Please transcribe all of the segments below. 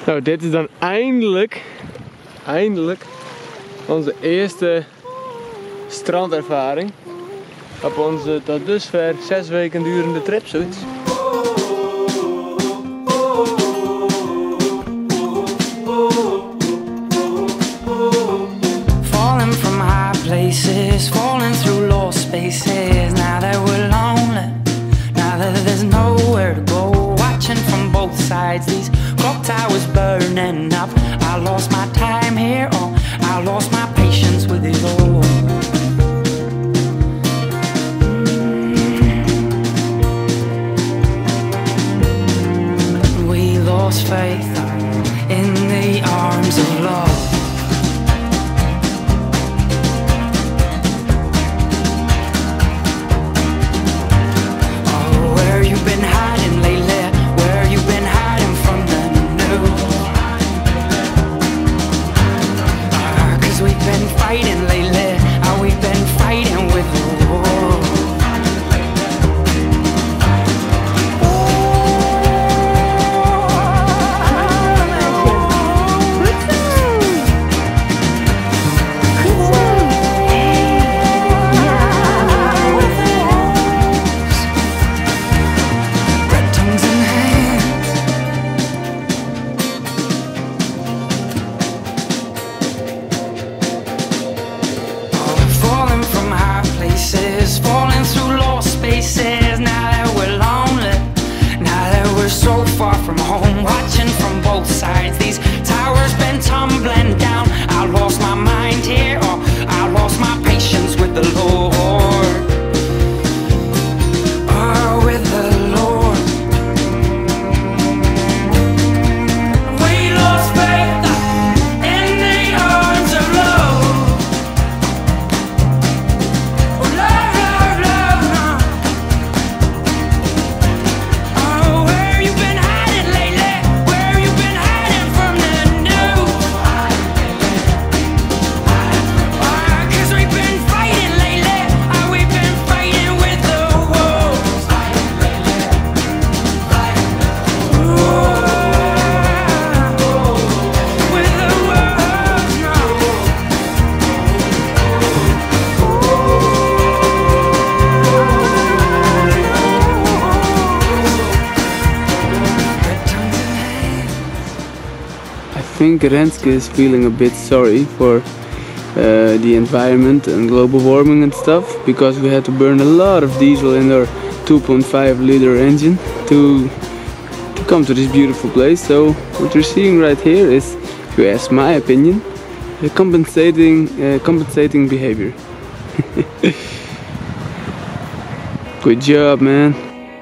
Nou, dit is dan eindelijk onze eerste strandervaring op onze tot dusver 6 weken durende trip, zoiets. Falling from high places, falling through lost spaces. Now that we're lonely, now that there's nowhere to go, watching from both sides, these clock towers burning up. I lost my time here, oh, I lost my patience with it all. We lost faith in the arms of love. Oh, where you been hiding lately? Where you been hiding from the news? 'Cause we've been fighting lately. We've been fighting with the war. Falling through lost spaces. Now that we're lonely, now that we're so far from home, watching from both sides, these towers been tumbling down. I lost my mind here, or I lost my patience with the Lord. Oh, with the Lord. We lost faith in the arms of love. I think Renske is feeling a bit sorry for the environment and global warming and stuff, because we had to burn a lot of diesel in our 2.5 liter engine to come to this beautiful place. So what you're seeing right here is, if you ask my opinion, a compensating behavior. Good job, man.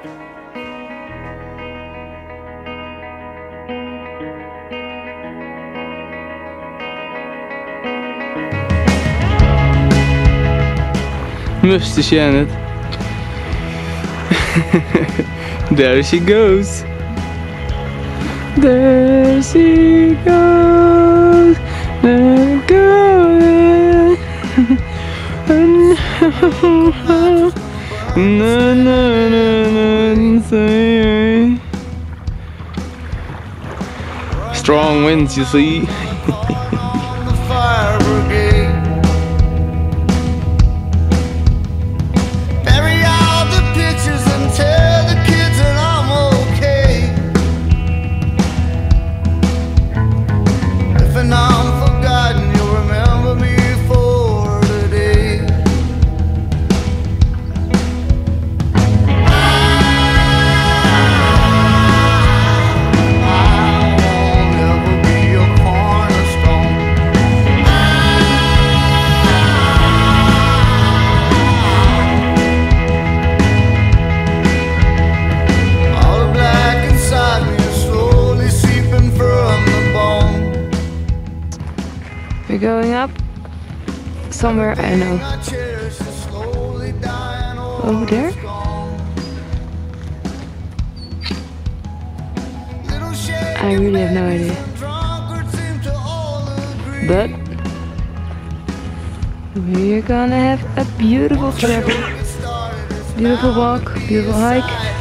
Mr. Janet. There she goes. There she goes. There goes. No, no, no, no. Strong winds, you see. We're going up somewhere, I don't know. Over there? I really have no idea. But we're gonna have a beautiful trip, beautiful walk, beautiful hike.